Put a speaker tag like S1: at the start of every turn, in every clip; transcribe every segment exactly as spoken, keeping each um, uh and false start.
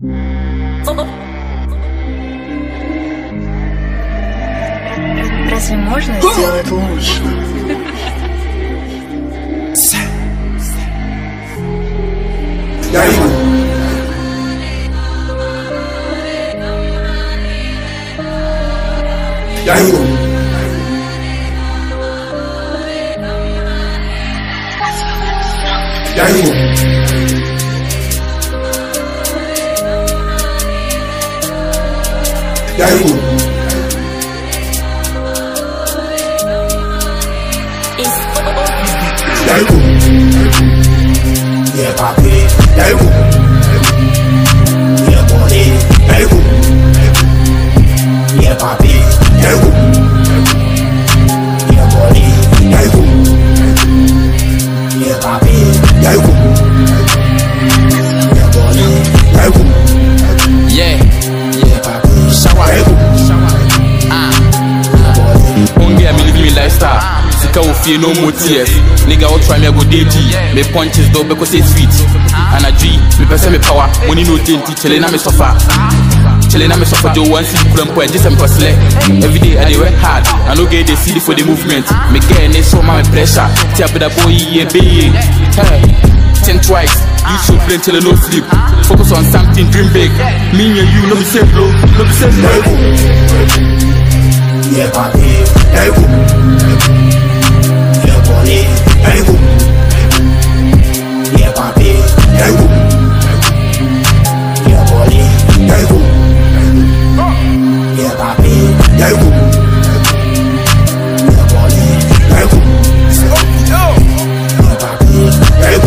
S1: Разве можно сделать лучше?
S2: Я иду. Я иду. Я иду. Я иду. Я иду. Yeah, papi, я иду. Yeah, boy, я иду. Yeah, papi, я иду. Yeah, boy, я иду. Yeah, papi, я иду. Yeah, boy, я иду.
S3: Yeah,
S2: Yeah, papi,
S3: shower,
S2: я иду.
S3: ah,
S2: Yeah, boy.
S3: hungry, I'm living me lifestyle. Sika will feel no more tears. Nigga will try me a good day G. Me punches though because it's sweet. And a G, me person me power. Money no dainty, chillin' na me suffer. Chillin' na me suffer. Joe one see the point, just I'm slay. Every day I dey work hard. I no get the city for the movement. Me get any so my pressure. Tell me that boy yeah be. Hey, think twice. You should play till no sleep. Focus on something, dream big. Me and you, no be same bro, no be same bro.
S2: Yeah, papi, ya ibu. Yeah, boy, ya ibu. Yeah, papi, ya ibu. Yeah, boy, ya ibu. Yeah, papi, ya ibu. Yeah, boy, ya ibu. Yeah, papi, ya ibu.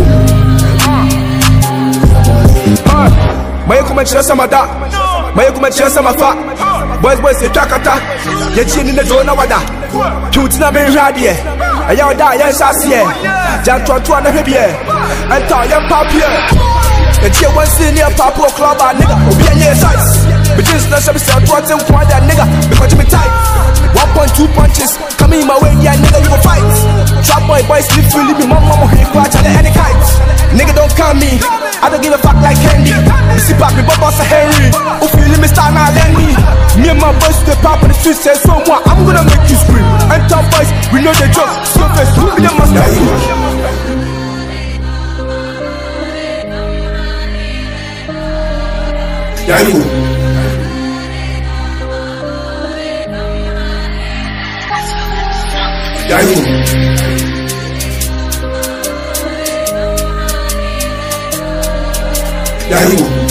S2: Yeah, boy.
S4: Maya kuma cire sama da, maya kuma cire sama fa. Boys boys se takata, ye chini ne zona wada. Tuti na ben radie, aya da ya shasie. Jan twa twa na hebie, enta ya papier. Ye tie one senior papo club a nigga, obi anye size. Begins na shabi se twa ten kwa da nigga, because me tight. One point two punches, coming my way, yeah nigga you go fight. Trap boy boys sleep free, leave me mama mo he kwa chale any kite. Nigga don't come me, I don't give a fuck like candy. You see papi boss a Henry, who feel me start now lend me. Me and my boys to the pop in the street say so more, I'm gonna make you scream. And top boys, we know the joke. So first, who be the master?
S2: Ya ibu. Ya ibu. Ya ibu.